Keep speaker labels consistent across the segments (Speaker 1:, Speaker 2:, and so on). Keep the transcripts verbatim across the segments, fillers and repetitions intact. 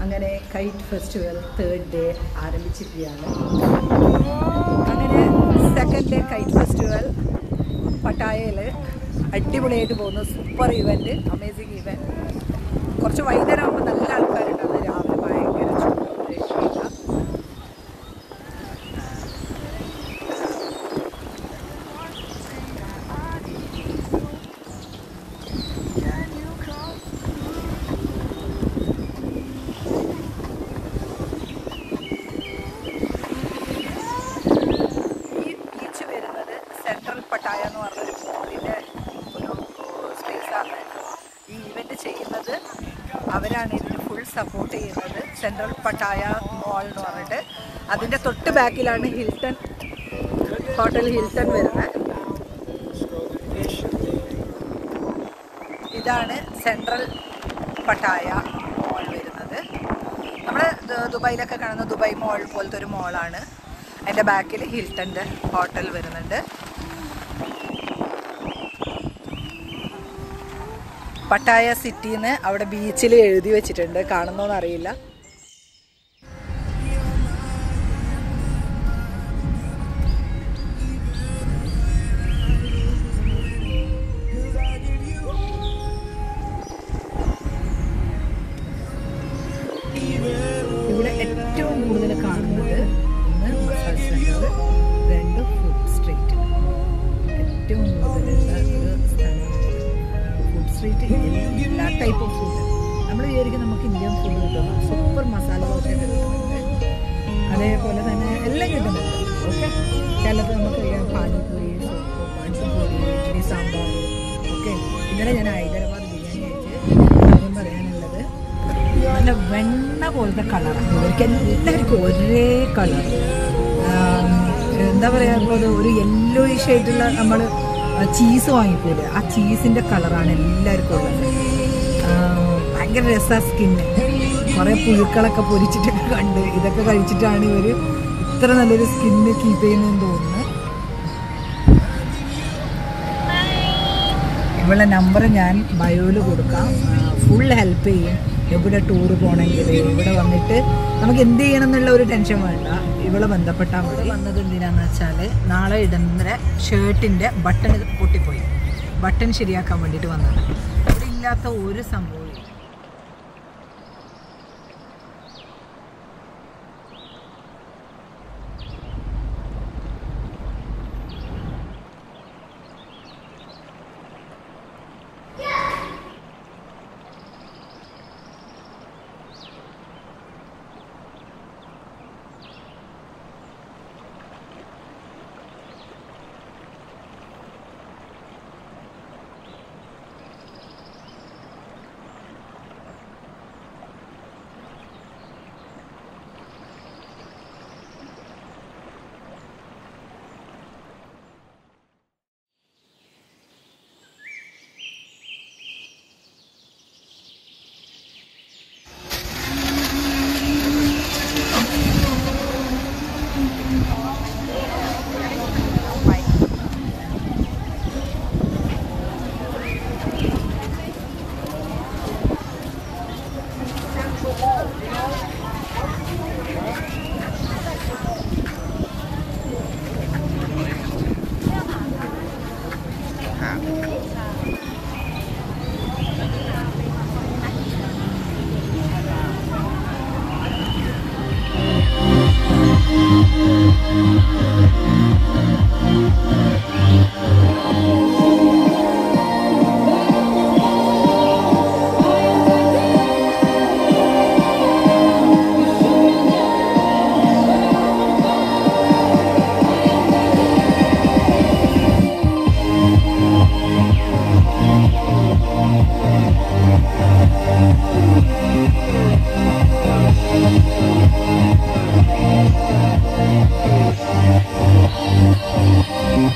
Speaker 1: അങ്ങനെ KITE festival third day ആരംഭിച്ചിരിക്കുകയാണ്. അങ്ങനെ സെക്കൻഡ് ഡേ കൈറ്റ് ഫെസ്റ്റിവൽ പട്ടായയിൽ അടിപൊളിയായിട്ട് പോകുന്നു. Super event, amazing event. കുറച്ച് വൈകുന്നേരം ആകുമ്പോൾ നല്ല ആൾക്കാരുണ്ടാവും. രാവിലെ ഭയങ്കര ചൂടും രക്ഷയില്ല. പട്ടായ എന്ന് പറഞ്ഞൊരു മോളിൻ്റെ ഒരു സ്പേസാണ്. ഈ ഇവൻറ്റ് ചെയ്യുന്നത് അവരാണ്. ഇതിന് ഫുൾ സപ്പോർട്ട് ചെയ്യുന്നത്. സെൻട്രൽ പട്ടായ മോൾ എന്ന് പറഞ്ഞിട്ട് അതിൻ്റെ തൊട്ട് ബാക്കിലാണ് ഹിൽട്ടൺ ഹോട്ടൽ ഹിൽട്ടൺ വരുന്നത്. ഇതാണ് സെൻട്രൽ പട്ടായ മോൾ വരുന്നത്. നമ്മുടെ ദുബായിലൊക്കെ കാണുന്ന ദുബായ് മോൾ പോലത്തെ ഒരു മോളാണ്. അതിൻ്റെ ബാക്കിൽ ഹിൽട്ടൻ്റെ ഹോട്ടൽ വരുന്നുണ്ട്. പട്ടായ സിറ്റിന്ന് അവിടെ ബീച്ചിൽ എഴുതി വെച്ചിട്ടുണ്ട്. കാണുന്നോന്ന് അറിയില്ല. ഇവിടെ ഏറ്റവും കൂടുതൽ കാണുന്നത് ഒന്ന് മസാജ് സെന്റർ, രണ്ട് ഫുഡ് സ്ട്രീറ്റ്. ഏറ്റവും കൂടുതലുള്ള ഒരു സ്ഥലം ഫുഡ് സ്ട്രീറ്റ്. എല്ലാ ടൈപ്പ് ഓഫ് ഫുഡ് നമ്മൾ വിചാരിക്കും നമുക്ക് ഇന്ത്യൻ ഫുഡ് കിട്ടുന്നു. സൂപ്പർ മസാല ദോശ കിട്ടുന്നുണ്ട്. അതേപോലെ തന്നെ എല്ലാം കിട്ടുന്നുണ്ട്. ഓക്കെ, കേരളത്തിൽ നമുക്ക് കഴിയാൻ പാനിപ്പൂരി, പാനിപ്പൂരി, ഇഡ്ഡലി, സാമ്പാർ. ഓക്കെ, ഇന്നലെ ഞാൻ ഹൈദരാബാദ് ബിരിയാണി കഴിച്ച് കാര്യം പറയാനുള്ളത് നല്ല വെണ്ണ പോലത്തെ കളറാണ്. ഇവർക്ക് എല്ലാവർക്കും ഒരേ കളർ. എന്താ പറയുക, ഇപ്പോൾ ഒരു യെല്ലോയിഷ് ആയിട്ടുള്ള നമ്മൾ ചീസ് വാങ്ങിക്കൂലെ, ആ ചീസിൻ്റെ കളറാണ് എല്ലാവർക്കും ഉള്ളത്. ഭയങ്കര രസമാണ് സ്കിന്ന്. കുറേ പുഴുക്കളൊക്കെ പൊരിച്ചിട്ടൊക്കെ കണ്ട് ഇതൊക്കെ കഴിച്ചിട്ടാണ് ഇവർ ഇത്ര നല്ലൊരു സ്കിന്ന് കീപ്പ് ചെയ്യുന്നതെന്ന് തോന്നുന്നത്. ഇവളുടെ നമ്പർ ഞാൻ ബയോയിൽ കൊടുക്കാം. ഫുൾ ഹെൽപ്പ് ചെയ്യും. എവിടെ ടൂറ് പോകണമെങ്കിൽ ഇവിടെ വന്നിട്ട് നമുക്ക് എന്ത് ചെയ്യണം എന്നുള്ള ഒരു ടെൻഷൻ വേണ്ട. ഇവളെ ബന്ധപ്പെട്ടാൽ മതി. വന്നത് എന്തിനാന്ന് വെച്ചാൽ നാളെ ഇടുന്ന ഷർട്ടിൻ്റെ ബട്ടൺ പൊട്ടിപ്പോയി. ബട്ടൺ ശരിയാക്കാൻ വേണ്ടിയിട്ട് വന്നത്. ഇവിടെ ഇല്ലാത്ത ഒരു സംഭവം.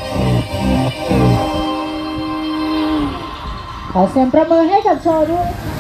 Speaker 2: ขอเสียงประมือให้กับโชว์ด้วย